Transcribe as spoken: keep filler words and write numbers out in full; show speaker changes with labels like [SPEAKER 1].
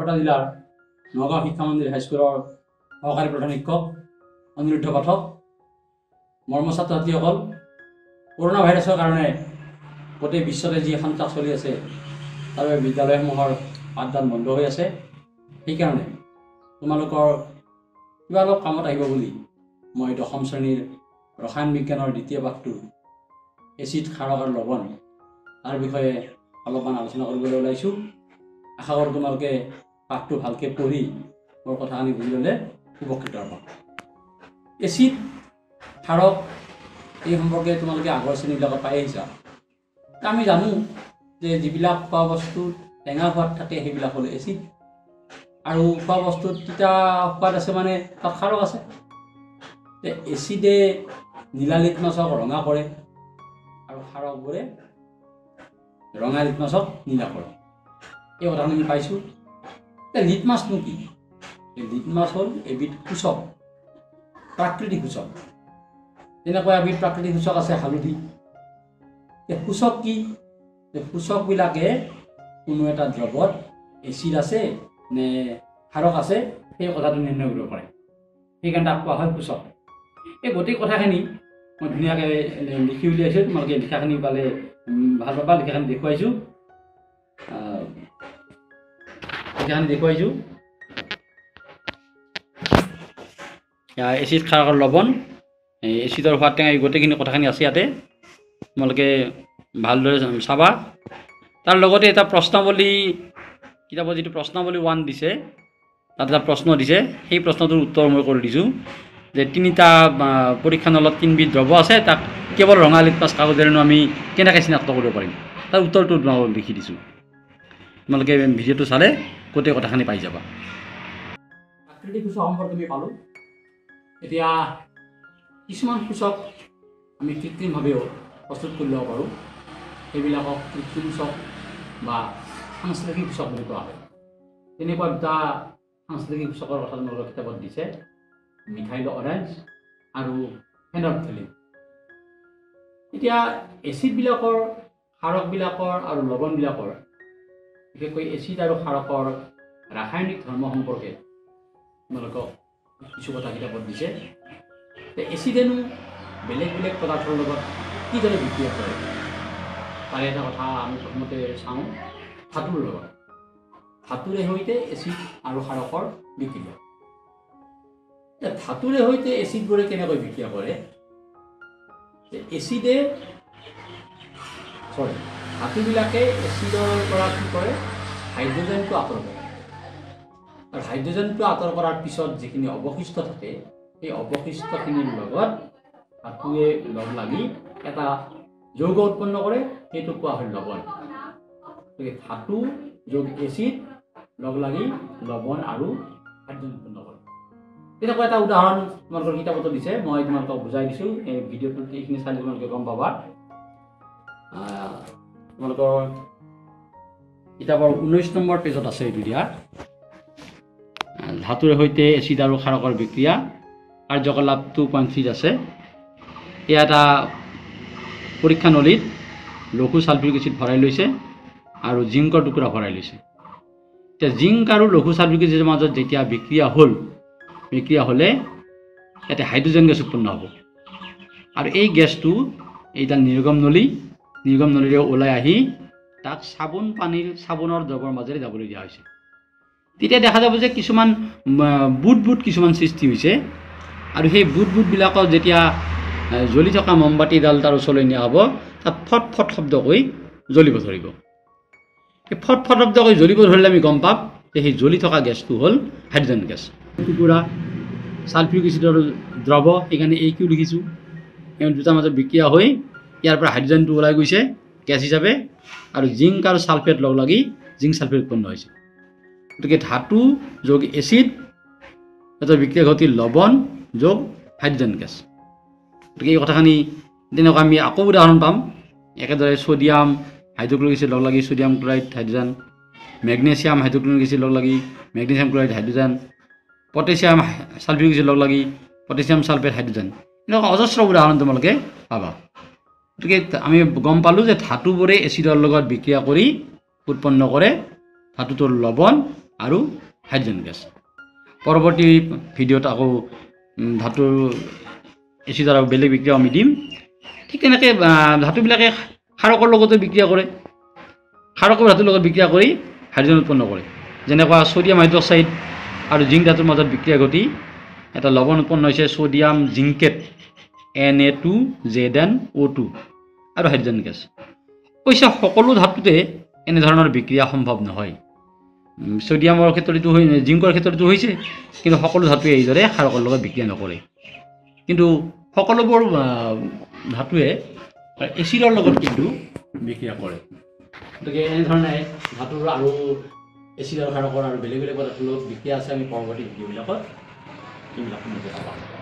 [SPEAKER 1] বৰপেটা জিলাৰ নগাঁও শিক্ষা মন্দিৰ হাইস্কুলৰ সহকাৰী প্ৰধান শিক্ষক অনিৰুদ্ধ পাঠক। মৰ্ম ছাত্ৰ ছাত্ৰীসকল, কৰোণা ভাইৰাছৰ কাৰণে গোটেই বিশ্বতে যি সন্ত্ৰাস চলি আছে তাৰ বাবে বিদ্যালয়সমূহৰ পাঠদান বন্ধ হৈ আছে। সেইকাৰণে তোমালোকৰ কিবা অলপ কামত আহিব বুলি মই দশম শ্ৰেণীৰ ৰসায়ন বিজ্ঞানৰ দ্বিতীয় পাঠটো এচিড, ক্ষাৰক আৰু লৱণ তাৰ বিষয়ে অলপমান আলোচনা কৰিবলৈ ওলাইছোঁ। আশা কৰোঁ তোমালোকে পাঠটো ভালকৈ পঢ়ি মোৰ কথাখিনি বুজি ল'লে উপকৃত হ'ব। এচিড, ক্ষাৰক এই সম্পৰ্কে তোমালোকে আগৰ শ্ৰেণীবিলাকত পাই আহিছা। আমি জানো যে যিবিলাক খোৱা বস্তুত টেঙা সোৱাদ থাকে সেইবিলাক হ'ল এচিড, আৰু খোৱা বস্তুত তিতা সোৱাদ আছে মানে তাত ক্ষাৰক আছে। এচিডে নীলা লিটমাছক ৰঙা কৰে আৰু ক্ষাৰকবোৰে ৰঙা লিটমাছক নীলা কৰে। এই কথাখিনি আমি পাইছোঁ। লিটমাছনো কি? লিটমাছ হ'ল এবিধ সূচক, প্ৰাকৃতিক সূচক। যেনেকৈ এবিধ প্ৰাকৃতিক সূচক আছে হালধি। সূচক কি? সূচকবিলাকে কোনো এটা দ্ৰৱত এচিড আছে নে ক্ষাৰক আছে সেই কথাটো নিৰ্ণয় কৰিব পাৰে। সেইকাৰণে তাক কোৱা হয় সূচক। এই গোটেই কথাখিনি মই ধুনীয়াকৈ লিখি উলিয়াইছোঁ। তোমালোকে লিখাখিনি পালে ভাল পাবা। লিখাখিনি দেখুৱাইছোঁ লিখাখিনি দেখুৱাইছোঁ এচিড, ক্ষাৰক আৰু লৱণ, এচিডৰ সোৱাদ টেঙা, এই গোটেইখিনি কথাখিনি আছে ইয়াতে। তোমালোকে ভালদৰে চাবা। তাৰ লগতে এটা প্ৰশ্নাৱলী, কিতাপত যিটো প্ৰশ্নাৱলী ওৱান দিছে তাত এটা প্ৰশ্ন দিছে। সেই প্ৰশ্নটোৰ উত্তৰ মই কৰি দিছোঁ যে তিনিটা পৰীক্ষা নলত তিনিবিধ দ্ৰব্য আছে, তাক কেৱল ৰঙা লিটমাছ কাগজেৰেনো আমি কেনেকৈ চিনাক্ত কৰিব পাৰিম, তাৰ উত্তৰটো তোমালোকক লিখি দিছোঁ। তোমালোকে ভিডিঅ'টো চালে গোটেই কথাখিনি পাই যাবা। প্ৰাকৃতিক সূচক সম্পৰ্কে আমি পালোঁ। এতিয়া কিছুমান সূচক আমি কৃত্ৰিমভাৱেও প্ৰস্তুত কৰি ল'ব পাৰোঁ। সেইবিলাকক কৃত্ৰিম সূচক বা সাংশ্লেষিক সূচক বুলি কোৱা হয়। তেনেকুৱা দুটা সাংশ্লেষিক সূচকৰ কথা তোমালোকৰ কিতাপত দিছে, মিথাইল অৰেঞ্জ আৰু ফেনলফথেলিন। এতিয়া এচিডবিলাকৰ, ক্ষাৰকবিলাকৰ আৰু লৱণবিলাকৰ, বিশেষকৈ এচিড আৰু ক্ষাৰকৰ ৰাসায়নিক ধৰ্ম সম্পৰ্কে তোমালোকক কিছু কথা কিতাপত দিছে। এচিডেনো বেলেগ বেলেগ পদাৰ্থৰ লগত কিদৰে বিক্ৰিয়া কৰে তাৰে এটা কথা আমি প্ৰথমতে চাওঁ। ধাতুৰ লগত, ধাতুৰে সৈতে এচিড আৰু ক্ষাৰকৰ বিক্ৰিয়া। ধাতুৰে সৈতে এচিডবোৰে কেনেকৈ বিক্ৰিয়া কৰে? এচিডে চৰি ধাতুবিলাকে এচিডৰ পৰা কি কৰে? হাইড্ৰজেনটো আঁতৰ কৰে। আৰু হাইড্ৰজেনটো আঁতৰ কৰাৰ পিছত যিখিনি অৱশিষ্ট থাকে সেই অৱশিষ্টখিনিৰ লগত ধাতুৱে লগ লাগি এটা যৌগ উৎপন্ন কৰে, সেইটো কোৱা হয় লৱণ। ধাতু যোগ এচিড লগ লাগি লৱণ আৰু হাইড্ৰজেন উৎপন্ন কৰে। তেনেকুৱা এটা উদাহৰণ তোমালোকৰ কিতাপতো দিছে, মই তোমালোকক বুজাই দিছোঁ। এই ভিডিঅ'টোত এইখিনি চালে তোমালোকে গম পাবা। তোমালোকৰ কিতাপৰ ঊনৈছ নম্বৰ পেজত আছে এইটো দিয়া। ধাতুৰে সৈতে এচিড আৰু ক্ষাৰকৰ বিক্ৰিয়া, কাৰ্যকলাপ টু পইণ্ট থ্ৰীত আছে। এয়া এটা পৰীক্ষা নলীত লঘু ছালফিউৰিক এচিড ভৰাই লৈছে আৰু জিংকৰ টুকুৰা ভৰাই লৈছে। এতিয়া জিংক আৰু লঘু ছালফিউৰিক এচিডৰ মাজত যেতিয়া বিক্ৰিয়া হ'ল, বিক্ৰিয়া হ'লে ইয়াতে হাইড্ৰজেন গেছ উৎপন্ন হ'ব। আৰু এই গেছটো এইডাল নিৰ্গম নলী, নিৰ্গম নলীৰে ওলাই আহি তাক চাবোন পানীৰ চাবোনৰ দ্ৰৱৰ মাজেৰে যাবলৈ দিয়া হৈছে। তেতিয়া দেখা যাব যে কিছুমান বুট বুট কিছুমান সৃষ্টি হৈছে। আৰু সেই বুট বুটবিলাকত যেতিয়া জ্বলি থকা মমবাতিডাল তাৰ ওচৰলৈ নিয়া হ'ব, তাত ফট ফট শব্দ কৰি জ্বলিব ধৰিব। সেই ফট ফট শব্দ কৰি জ্বলিব ধৰিলে আমি গম পাম যে সেই জ্বলি থকা গেছটো হ'ল হাইড্ৰজেন গেছ। টুকুৰা ছালফিউৰিক এচিডৰ দ্ৰৱ, সেইকাৰণে এই কিউ লিখিছোঁ। এই দুটাৰ মাজত বিক্ৰিয়া হৈ ইয়াৰ পৰা হাইড্ৰজেনটো ওলাই গৈছে গেছ হিচাপে, আৰু জিংক আৰু ছালফেট লগ লাগি জিংক ছালফেট উৎপন্ন হৈছে। গতিকে ধাতু যোগ এচিড এটা বিক্ৰিয়া ঘটি লৱণ যোগ হাইড্ৰজেন গেছ। গতিকে এই কথাখিনি তেনেকুৱা আমি আকৌ উদাহৰণ পাম। একেদৰে ছ'ডিয়াম হাইড্ৰক্লৰিক এচিড লগ লাগি sodium chloride hydrogen, magnesium hydrochloric acid লগ লাগি magnesium chloride hydrogen, potassium sulphuric acid লগ লাগি পটেছিয়াম ছালফেট হাইড্ৰজেন। এনেকুৱা অজস্ৰ উদাহৰণ তোমালোকে পাবা। গতিকে আমি গম পালোঁ যে ধাতুবোৰে এচিডৰ লগত বিক্ৰিয়া কৰি উৎপন্ন কৰে ধাতুটোৰ লৱণ আৰু হাইড্ৰজেন গেছ। পৰৱৰ্তী ভিডিঅ'ত আকৌ ধাতুৰ এচিড আৰু বেলেগ বিক্ৰিয়া আমি দিম। ঠিক তেনেকৈ ধাতুবিলাকে ক্ষাৰকৰ লগতো বিক্ৰিয়া কৰে, ক্ষাৰকৰ ধাতুৰ লগত বিক্ৰিয়া কৰি হাইড্ৰজেন উৎপন্ন কৰে। যেনেকুৱা ছ'ডিয়াম হাইড্ৰক্সাইড আৰু জিংক ধাতুৰ মাজত বিক্ৰিয়া ঘটি এটা লৱণ উৎপন্ন হৈছে sodium zincate N A two Z N O' two আৰু হাইড্ৰজেন গেছ। অৱশ্যে সকলো ধাতুতে এনেধৰণৰ বিক্ৰিয়া সম্ভৱ নহয়। ছ'ডিয়ামৰ ক্ষেত্ৰত এইটো হৈ জিংকৰ ক্ষেত্ৰত এইটো হৈছে, কিন্তু সকলো ধাতুৱে এইদৰে ক্ষাৰকৰ লগত বিক্ৰিয়া নকৰে। কিন্তু সকলোবোৰ ধাতুৱে এচিডৰ লগত কিন্তু বিক্ৰিয়া কৰে। গতিকে এনেধৰণে ধাতুৰ আৰু এচিড আৰু ক্ষাৰকৰ আৰু বেলেগ বেলেগ পদাৰ্থৰ লগত বিক্ৰিয়া আছে। আমি পৰৱৰ্তী ভিডিঅ'বিলাকত এইবিলাক পাম।